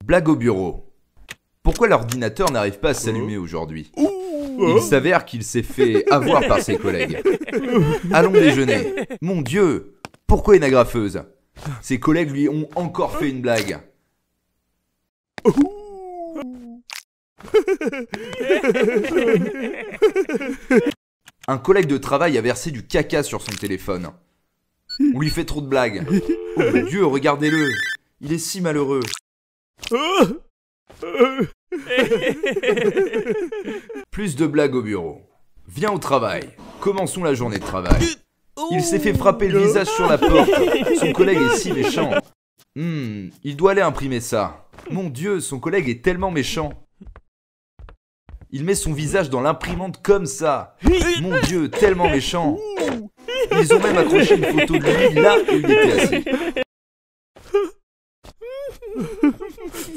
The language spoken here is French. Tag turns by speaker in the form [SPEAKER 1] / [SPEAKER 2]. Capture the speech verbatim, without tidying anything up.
[SPEAKER 1] Blague au bureau. Pourquoi l'ordinateur n'arrive pas à s'allumer aujourd'hui? Il s'avère qu'il s'est fait avoir par ses collègues. Allons déjeuner. Mon Dieu, pourquoi une agrafeuse? Ses collègues lui ont encore fait une blague. Un collègue de travail a versé du caca sur son téléphone. On lui fait trop de blagues. Oh mon Dieu, regardez-le. Il est si malheureux. Plus de blagues au bureau. Viens au travail. Commençons la journée de travail. Il s'est fait frapper le visage sur la porte. Son collègue est si méchant. Hmm, il doit aller imprimer ça. Mon Dieu, son collègue est tellement méchant. Il met son visage dans l'imprimante comme ça. Mon Dieu, tellement méchant. Ils ont même accroché une photo de lui là où il était assis.